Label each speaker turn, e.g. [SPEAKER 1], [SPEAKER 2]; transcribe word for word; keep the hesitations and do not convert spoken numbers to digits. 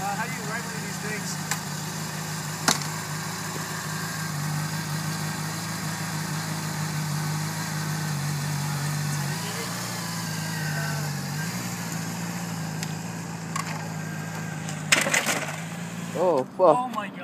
[SPEAKER 1] how do you regulate these things?
[SPEAKER 2] Oh, fuck.
[SPEAKER 1] Oh my